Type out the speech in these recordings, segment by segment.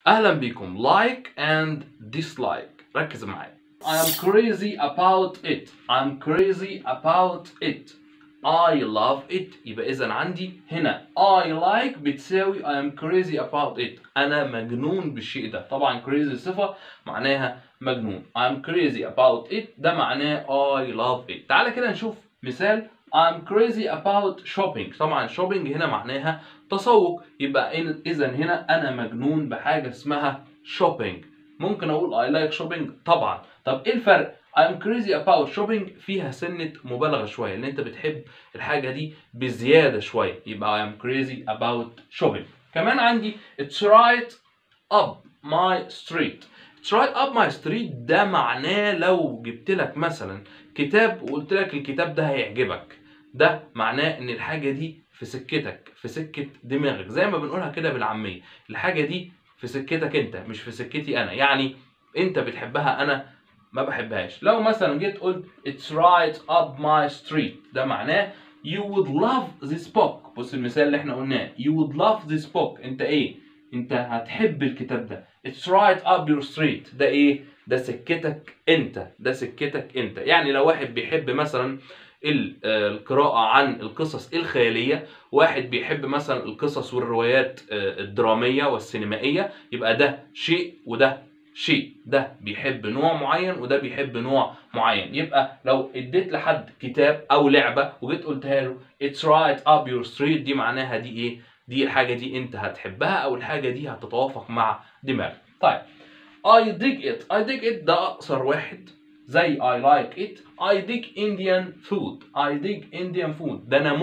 اهلا بيكم. like and dislike. ركز معايا. I am crazy about it. I'm crazy about it. I love it. يبقى اذا عندي هنا I like بتساوي I am crazy about it. انا مجنون بالشيء ده. طبعا crazy صفة معناها مجنون. I am crazy about it ده معناه I love it. تعالى كده نشوف مثال. I'm crazy about shopping. طبعا shopping هنا معناها تسوق، يبقى اذا هنا انا مجنون بحاجه اسمها shopping. ممكن اقول I like shopping طبعا. طب ايه الفرق؟ I'm crazy about shopping فيها سنه مبالغه شويه، ان انت بتحب الحاجه دي بزياده شويه، يبقى I'm crazy about shopping. كمان عندي it's right up my street. It's right up my street ده معناه لو جبت لك مثلا كتاب وقلت لك الكتاب ده هيعجبك، ده معناه ان الحاجه دي في سكتك، في سكه دماغك، زي ما بنقولها كده بالعاميه، الحاجه دي في سكتك انت مش في سكتي انا، يعني انت بتحبها انا ما بحبهاش. لو مثلا جيت قلت it's right up my street ده معناه you would love this book. بص المثال اللي احنا قلناه you would love this book، انت ايه؟ انت هتحب الكتاب ده. it's right up your street ده ايه؟ ده سكتك انت، ده سكتك انت. يعني لو واحد بيحب مثلا القراءة عن القصص الخيالية، واحد بيحب مثلا القصص والروايات الدرامية والسينمائية، يبقى ده شيء وده شيء، ده بيحب نوع معين وده بيحب نوع معين. يبقى لو اديت لحد كتاب او لعبة وجيت قلتها له it's right up your street دي معناها دي ايه؟ دي الحاجة دي انت هتحبها او الحاجة دي هتتوافق مع دماغك. طيب I dig it. I dig it ده اقصر واحد زي I like it. I dig Indian food. I dig Indian food ده انا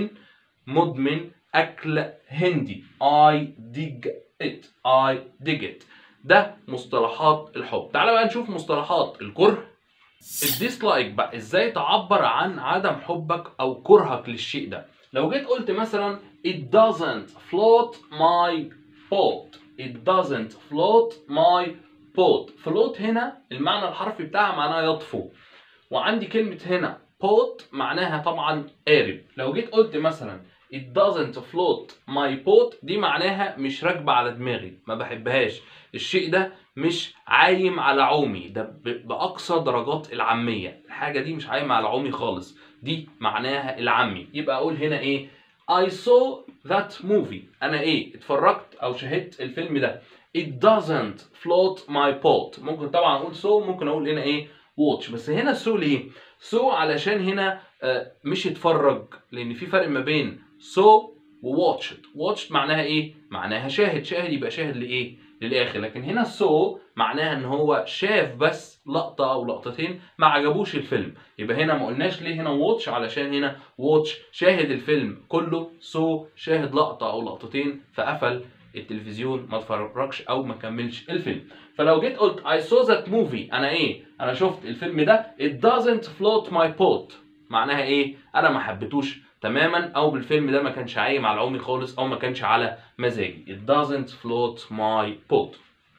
مدمن اكل هندي. I dig it. I dig it ده مصطلحات الحب. تعال بقى نشوف مصطلحات الكره. الديسلايك بقى ازاي تعبر عن عدم حبك او كرهك للشيء ده. لو جيت قلت مثلا it doesn't float my boat. It doesn't float my boat. float هنا المعنى الحرفي بتاعها معناها يطفو، وعندي كلمة هنا boat معناها طبعا قارب. لو جيت قلت مثلا it doesn't float my boat دي معناها مش راكبة على دماغي، ما بحبهاش، الشيء ده مش عايم على عومي، ده بأقصى درجات العامية، الحاجة دي مش عايمة على عومي خالص، دي معناها العامي. يبقى أقول هنا إيه؟ I saw that movie. أنا إيه؟ اتفرجت أو شاهدت الفيلم ده. It doesn't float my boat. ممكن طبعا أقول so، ممكن أقول هنا إيه؟ watch. بس هنا so ليه؟ so علشان هنا مش اتفرج، لأن في فرق ما بين so و watched. watched معناها إيه؟ معناها شاهد. شاهد يبقى شاهد لإيه؟ للآخر. لكن هنا so معناها إن هو شاف بس لقطة أو لقطتين ما عجبوش الفيلم. يبقى هنا ما قلناش ليه هنا watch، علشان هنا watch شاهد الفيلم كله، so شاهد لقطة أو لقطتين فقفل التلفزيون ما اتفرجش او ما كملش الفيلم. فلو جيت قلت I saw that movie انا ايه؟ انا شفت الفيلم ده. It doesn't float my boat معناها ايه؟ انا ما حبيتوش تماما، او بالفيلم ده ما كانش عايم على عمري خالص، او ما كانش على مزاجي. It doesn't float my boat.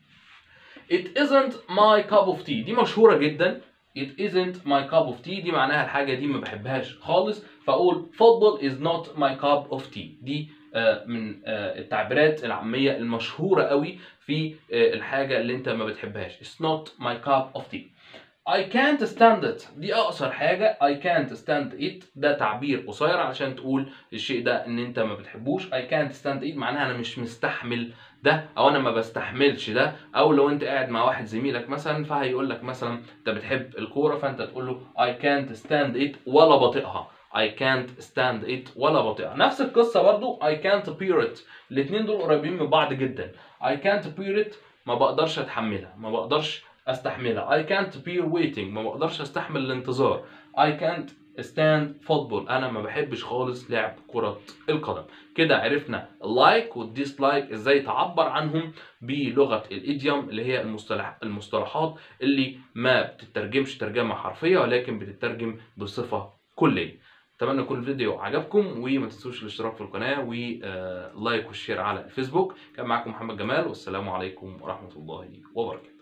It isn't my cup of tea دي مشهورة جدا. It isn't my cup of tea دي معناها الحاجة دي ما بحبهاش خالص، فأقول football is not my cup of tea. دي من التعبيرات العامية المشهورة قوي في الحاجة اللي انت ما بتحبهاش. It's not my cup of tea. I can't stand it دي أقصر حاجة. I can't stand it ده تعبير قصير علشان تقول الشيء ده ان انت ما بتحبوش. I can't stand it معناها انا مش مستحمل ده، او انا ما بستحملش ده. او لو انت قاعد مع واحد زميلك مثلا فهيقول لك مثلا انت بتحب الكورة، فانت تقول له I can't stand it ولا بطيقها. I can't stand it ولا بطيقها. نفس القصة برضو I can't bear it. الاتنين دول قريبين من بعض جدا. I can't bear it ما بقدرش اتحملها، ما بقدرش استحملها. I can't bear waiting ما بقدرش استحمل الانتظار. I can't stand football انا ما بحبش خالص لعب كرة القدم. كده عرفنا اللايك والديسلايك ازاي تعبر عنهم بلغة الايديوم اللي هي المصطلحات اللي ما بتترجمش ترجمة حرفية ولكن بتترجم بصفة كلية. اتمنى يكون الفيديو عجبكم، وما تنسوش الاشتراك في القناة ولايك والشير على الفيسبوك. كان معكم محمد جمال، والسلام عليكم ورحمة الله وبركاته.